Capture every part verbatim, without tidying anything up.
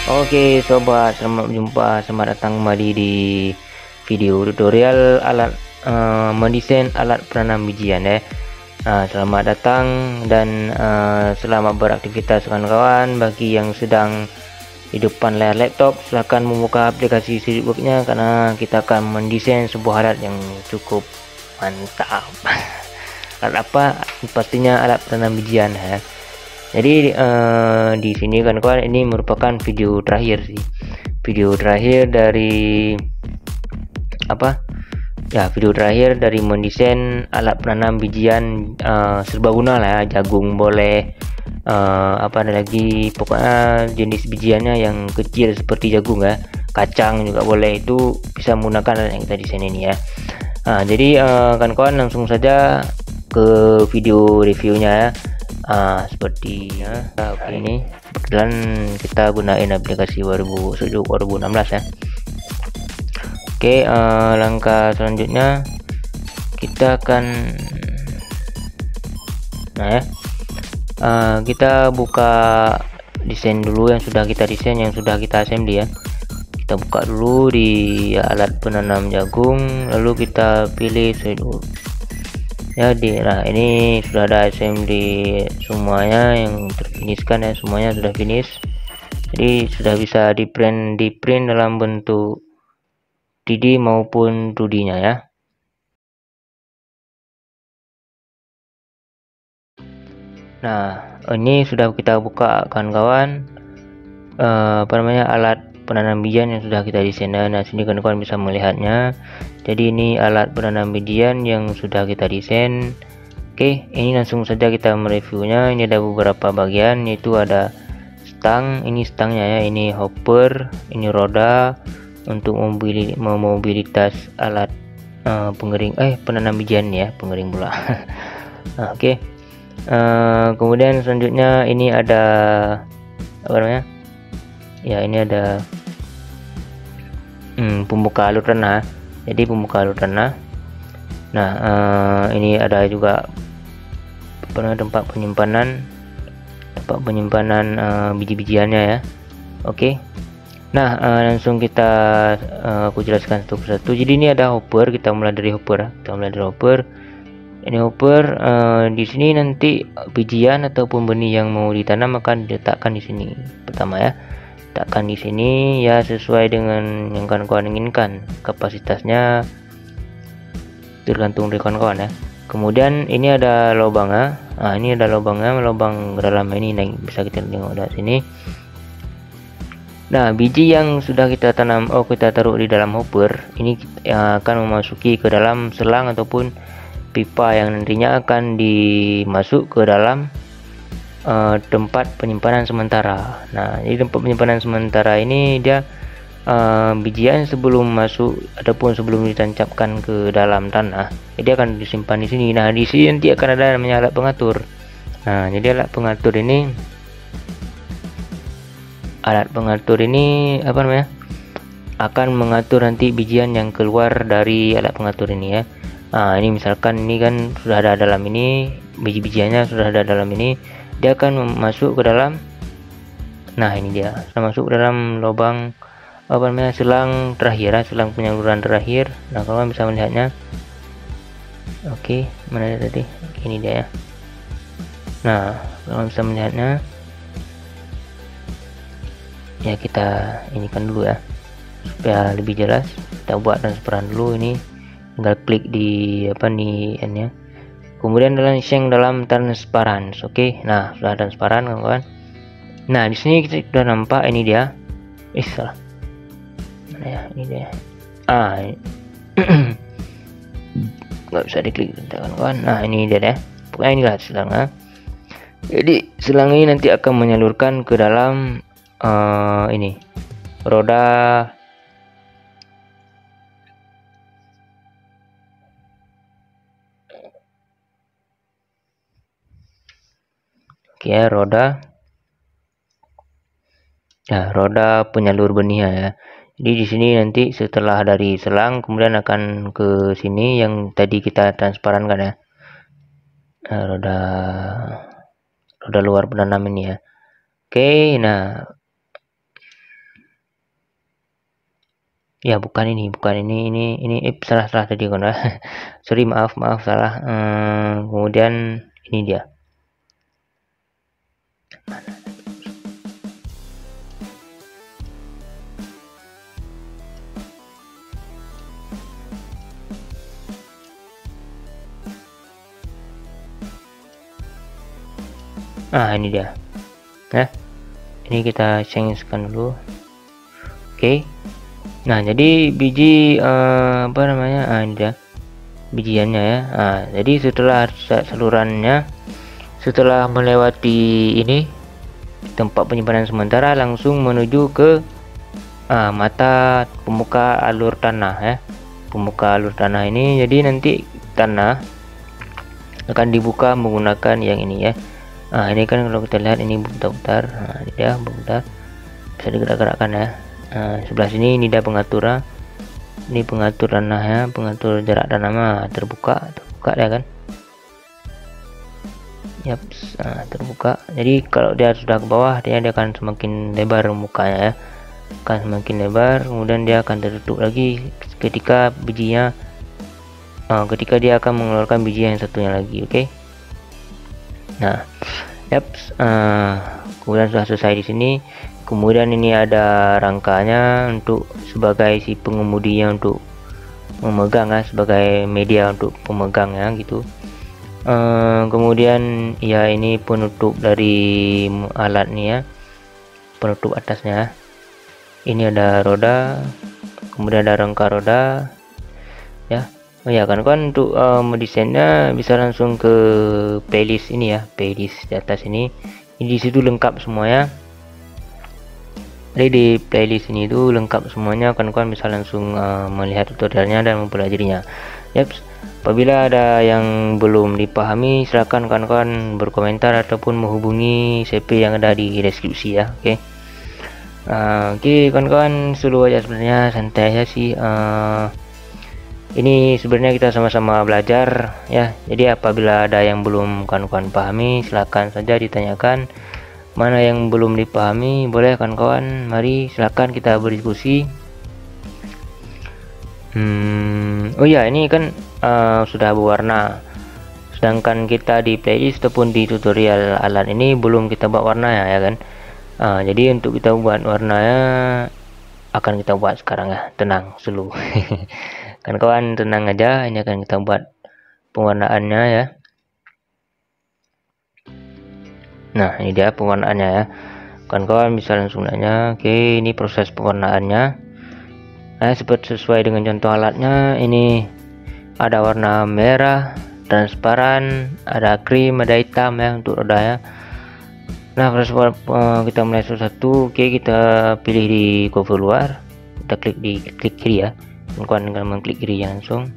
Oke sobat, selamat berjumpa, selamat datang kembali di video tutorial alat uh, mendesain alat penanam bijian ya. Uh, selamat datang dan uh, selamat beraktivitas kawan-kawan. Bagi yang sedang di depan layar laptop, silahkan membuka aplikasi SolidWorks-nya karena kita akan mendesain sebuah alat yang cukup mantap. Alat apa? Pastinya alat penanam bijian ya. Jadi uh, di sini kan kawan, ini merupakan video terakhir sih, video terakhir dari apa ya, video terakhir dari mendesain alat penanam bijian uh, serbaguna lah ya. Jagung boleh, uh, apa ada lagi, pokoknya jenis bijiannya yang kecil seperti jagung ya, kacang juga boleh, itu bisa menggunakan alat yang kita desain ini ya. Nah, jadi uh, kan kawan, langsung saja ke video reviewnya ya. Ah, seperti ya, oke, ini kebetulan kita gunain aplikasi dua ribu enam belas ya. Oke, uh, langkah selanjutnya kita akan, nah ya, uh, kita buka desain dulu yang sudah kita desain, yang sudah kita assembly ya. Kita buka dulu di alat penanam jagung, lalu kita pilih SolidWorks ya. Di nah ini sudah ada assembly semuanya yang terfinishkan ya, semuanya sudah finish, jadi sudah bisa di print di print dalam bentuk tiga D maupun dua D nya ya. Nah ini sudah kita buka kawan-kawan, uh, apa namanya, alat penanam bijian yang sudah kita desain. Nah sini kawan-kawan bisa melihatnya. Jadi ini alat penanam bijian yang sudah kita desain. Oke, ini langsung saja kita mereviewnya. Ini ada beberapa bagian, yaitu ada stang, ini stangnya ya, ini hopper, ini roda untuk memobilitas alat uh, pengering eh penanam bijian ya, pengering pula. Nah, oke, okay. uh, kemudian selanjutnya ini ada apa namanya ya, ini ada hmm, pembuka alur tanah. Jadi pembuka alur tanah. Nah uh, ini ada juga pernah tempat penyimpanan tempat penyimpanan uh, biji-bijiannya ya. Oke, okay. Nah uh, langsung kita uh, aku jelaskan satu persatu. Jadi ini ada hopper, kita mulai dari hopper ya. Kita mulai dari hopper. Ini hopper, uh, di sini nanti bijian ataupun benih yang mau ditanam akan diletakkan di sini pertama ya. Letakkan di sini ya, sesuai dengan yang kawan-kawan inginkan. Kapasitasnya tergantung dari kawan-kawan ya. Kemudian ini ada lubangnya. Nah ini ada lubangnya, lubang dalam ini naik, bisa kita tengok dari sini. Nah biji yang sudah kita tanam, oh kita taruh di dalam hopper ini, yang akan memasuki ke dalam selang ataupun pipa yang nantinya akan dimasuk ke dalam uh, tempat penyimpanan sementara. Nah di tempat penyimpanan sementara ini dia Uh, bijian sebelum masuk ataupun sebelum ditancapkan ke dalam tanah, jadi akan disimpan di sini. Nah di sini nanti akan ada namanya alat pengatur. Nah jadi alat pengatur ini alat pengatur ini apa namanya, akan mengatur nanti bijian yang keluar dari alat pengatur ini ya. Nah ini misalkan ini kan sudah ada dalam ini, biji-bijiannya sudah ada dalam ini, dia akan masuk ke dalam, nah ini dia sudah masuk ke dalam lubang apa namanya, selang terakhir ya, selang penyaluran terakhir. Nah kalau bisa melihatnya, oke, mana tadi, ini dia ya. Nah kalau bisa melihatnya ya, kita ini kan dulu ya supaya lebih jelas. Kita buat transparan dulu, ini tinggal klik di apa nih n ya, kemudian dalam sheng dalam transparan. Oke, nah sudah transparan kawan-kawan. Nah di sini kita sudah nampak, ini dia, eh salah ya, ini dia. Ah nggak bisa diklik kawan-kawan. Nah ini dia deh, pokoknya inilah selangnya. Jadi selang ini nanti akan menyalurkan ke dalam uh, ini roda oke ya, roda ya, roda penyalur benih ya. Jadi di sini nanti setelah dari selang kemudian akan ke sini yang tadi kita transparankan ya. Nah, roda roda luar penanam ini ya. Oke, nah Ya bukan ini, bukan ini, ini ini eh, salah salah tadi kan. Sorry, maaf maaf salah. Hmm, kemudian ini dia. Ah, ini dia. Nah, ini kita change-kan dulu. Oke. Nah, jadi biji uh, apa namanya? Ah, ini dia. Bijiannya ya. Nah, jadi setelah salurannya, setelah melewati ini tempat penyimpanan sementara, langsung menuju ke ah, mata pemuka alur tanah ya. Pemuka alur tanah ini, jadi nanti tanah akan dibuka menggunakan yang ini ya. Nah, ini kan kalau kita lihat ini berputar-putar. Nah, ini dia berputar, bisa digerak-gerakkan ya. Nah, sebelah sini ini dia pengatur. Ini pengatur tanahnya, pengatur jarak tanah mah terbuka, terbuka ya kan. Yap, nah, terbuka. Jadi kalau dia sudah ke bawah, dia, dia akan semakin lebar mukanya ya. Akan semakin lebar, kemudian dia akan tertutup lagi ketika bijinya uh, ketika dia akan mengeluarkan biji yang satunya lagi. Oke. Okay? Nah, yap, uh, kemudian sudah selesai di sini. Kemudian ini ada rangkanya untuk sebagai si pengemudinya untuk memegang ya, sebagai media untuk pemegang ya gitu. Uh, kemudian ya ini penutup dari alat nih ya, penutup atasnya. Ini ada roda, kemudian ada rangka roda ya. Oh ya kan kan untuk uh, mendesainnya bisa langsung ke playlist ini ya, playlist di atas ini. Ini di situ lengkap semuanya. Jadi di playlist ini itu lengkap semuanya, kawan-kawan bisa langsung uh, melihat tutorialnya dan mempelajarinya. Yap, apabila ada yang belum dipahami, silakan kawan-kawan berkomentar ataupun menghubungi C P yang ada di deskripsi ya. Oke. Okay. Uh, Oke okay, kawan-kawan, seluruh aja sebenarnya santai aja sih. Uh, ini sebenarnya kita sama-sama belajar ya. Jadi apabila ada yang belum kawan-kawan pahami, silakan saja ditanyakan. Mana yang belum dipahami, boleh kawan-kawan, mari silakan kita berdiskusi. Hmm, oh ya, ini kan uh, sudah berwarna. Sedangkan kita di playlist ataupun di tutorial alat ini belum kita buat warna ya, ya kan. Uh, jadi untuk kita buat warnanya akan kita buat sekarang ya. Tenang, slow. Kan kawan tenang aja, ini akan kita buat pewarnaannya ya. Nah, ini dia pewarnaannya ya. Kawan-kawan bisa langsung nanya, oke okay, ini proses pewarnaannya. Nah, seperti sesuai dengan contoh alatnya, ini ada warna merah, transparan, ada krim, ada hitam ya untuk rodanya. Nah, proses uh, kita mulai satu-satu. Oke okay, kita pilih di cover luar, kita klik di klik kiri ya. Kawan dengan mengklik kiri langsung.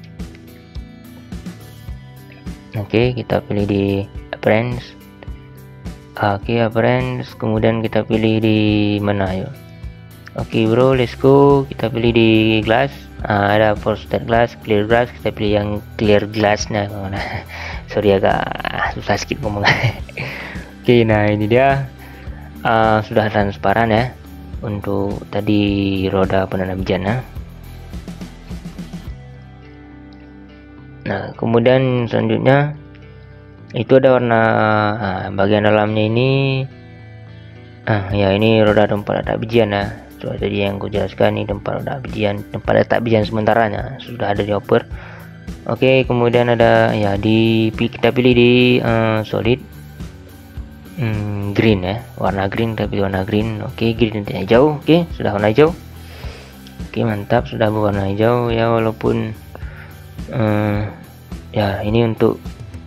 Oke okay, kita pilih di appearance. Oke okay, appearance, kemudian kita pilih di mana yuk. Oke okay, bro, let's go. Kita pilih di glass. Ah, ada frosted glass, clear glass. Kita pilih yang clear glassnya. Sorry agak susah sedikit ngomong. Oke okay, nah ini dia uh, sudah transparan ya untuk tadi roda penanam bijana. Nah, kemudian selanjutnya itu ada warna nah, bagian dalamnya ini. Ah, ya ini roda tempat letak bijian ya. So, tadi yang aku jelaskan ini tempat letak bijian, tempat letak bijian sementaranya sudah ada di oper. Oke, kemudian ada ya di kita pilih di uh, solid hmm, green ya, warna green, kita pilih warna green. Oke, green nanti hijau. Oke, sudah warna hijau. Oke, mantap, sudah berwarna hijau ya, walaupun Hmm, ya ini untuk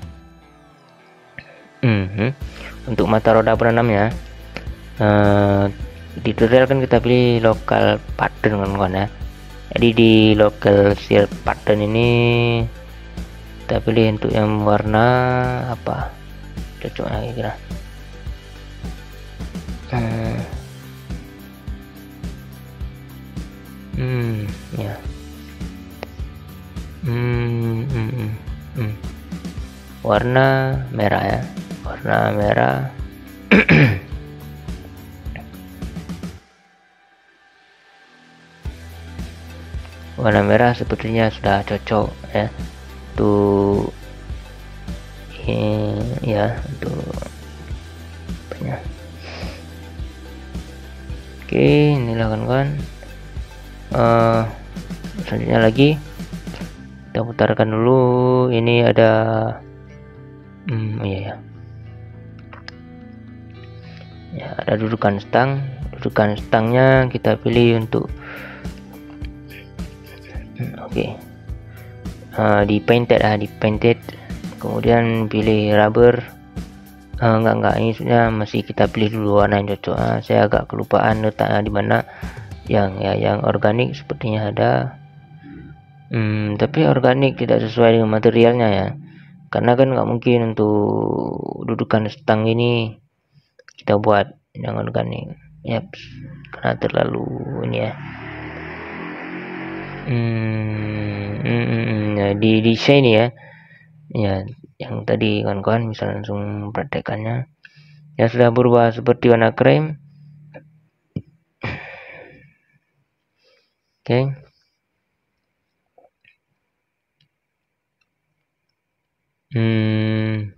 hmm, untuk mata roda penanamnya. Uh, di tutorial kan kita pilih local pattern kawan-kawan ya. Jadi di local share pattern ini kita pilih untuk yang warna apa cocoknya kira-kira. Hmm, hmm ya. Hmm, hmm, hmm, hmm. Warna merah ya, warna merah. warna merah sepertinya sudah cocok ya untuk eh, ya untuk apanya. Oke, inilah kawan-kawan. Uh, selanjutnya lagi kita putarkan dulu. Ini ada hmm, iya ya ya ada dudukan stang. Dudukan stangnya kita pilih untuk hmm, oke okay. uh, di painted ah di painted kemudian pilih rubber. uh, enggak enggak ini sebenarnya masih kita pilih dulu warna yang cocok. uh, saya agak kelupaan letaknya di mana. Yang ya yang organik sepertinya ada. Hmm, tapi organik tidak sesuai dengan materialnya ya. Karena kan nggak mungkin untuk dudukan stang ini kita buat yang organik. Yap, karena terlalu ini ya. Hmm, hmm, hmm, hmm. Nah, di di shiny ya. Ya, yang tadi kawan-kawan bisa langsung praktekannya. Ya sudah berubah seperti warna krem. Oke. Okay. Hmm.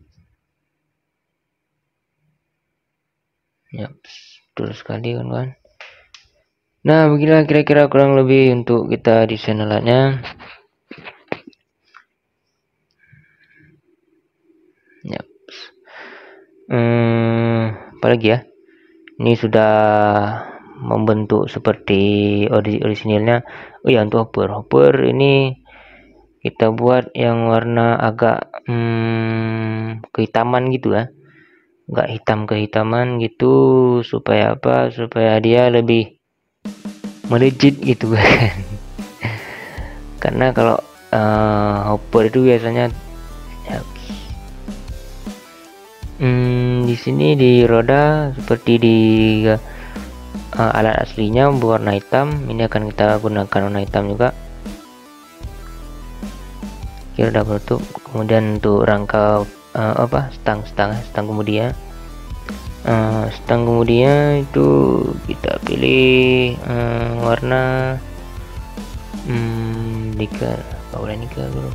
Ya, betul sekali kawan-kawan. Nah, beginilah kira-kira kurang lebih untuk kita desain alatnya. Ya. Hmm, apalagi ya? Ini sudah membentuk seperti orisinilnya. Oh ya, untuk hopper. Hopper ini kita buat yang warna agak hmm, kehitaman gitu ya. Enggak hitam kehitaman gitu supaya apa? Supaya dia lebih melejit gitu kan. Karena kalau uh, hopper itu biasanya ya, hmm, di sini di roda seperti di uh, alat aslinya berwarna hitam. Ini akan kita gunakan warna hitam juga. Kira udah bertutup. Kemudian untuk rangka uh, apa stang stang stang kemudian uh, stang kemudian itu kita pilih uh, warna hmm, nikel. Gak boleh nikel dulu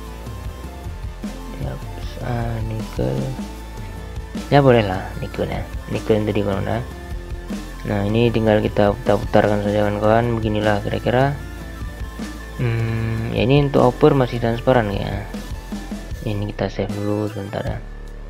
ya, uh, nikel ya boleh lah nikel ya nikel yang tadi warna. Nah ini tinggal kita putar-putarkan saja kawan-kawan. Beginilah kira-kira. Hmm, ya ini untuk hopper masih transparan ya. Ini kita save dulu sebentar ya.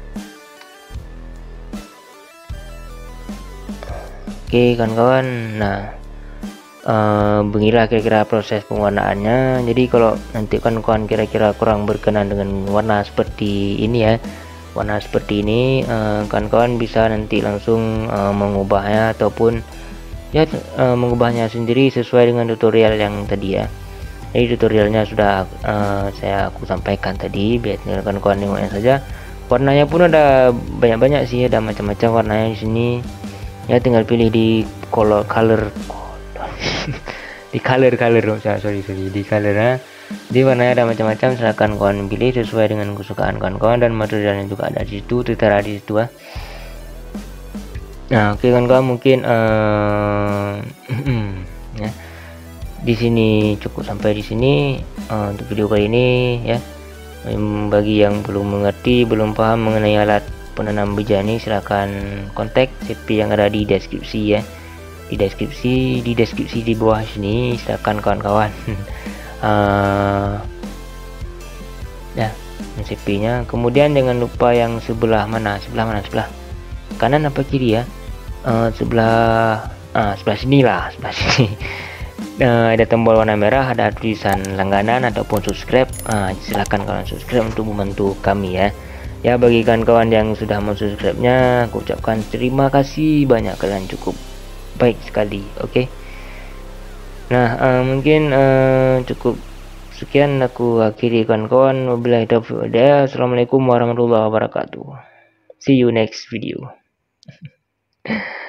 Oke kawan-kawan. Nah uh, beginilah kira-kira proses pewarnaannya. Jadi kalau nanti kawan-kawan kira-kira kurang berkenan dengan warna seperti ini ya, warna seperti ini, kawan-kawan uh, bisa nanti langsung uh, mengubahnya ataupun ya uh, mengubahnya sendiri sesuai dengan tutorial yang tadi ya. Jadi tutorialnya sudah uh, saya aku sampaikan tadi, biar kawan-kawan tengoknya saja. Warnanya pun ada banyak-banyak sih, ada macam-macam warnanya di sini. Ya tinggal pilih di color color di color color sorry sorry di color ya. Di warnanya ada macam-macam, silakan kawan pilih sesuai dengan kesukaan kawan-kawan, dan materialnya juga ada di situ, tertera di situ ya. Nah oke okay, kawan-kawan mungkin uh, ya di sini cukup sampai di sini uh, untuk video kali ini ya. Bagi yang belum mengerti, belum paham mengenai alat penanam bija ini, silahkan kontak C P yang ada di deskripsi ya, di deskripsi di deskripsi di bawah sini, silahkan kawan-kawan uh, ya C P nya. Kemudian jangan lupa yang sebelah mana sebelah mana sebelah kanan apa kiri ya, uh, sebelah ah, sebelah sini lah, sebelah sini. Uh, ada tombol warna merah, ada tulisan langganan ataupun subscribe. Uh, silahkan kalian subscribe untuk membantu kami ya. Ya bagi kawan-kawan yang sudah mensubscribe-nya, aku ucapkan terima kasih banyak, kalian cukup baik sekali. Oke. Okay? Nah uh, mungkin uh, cukup sekian aku akhiri kawan-kawan. Wabillahi taufiq wal hidayah. Assalamualaikum warahmatullahi wabarakatuh. See you next video.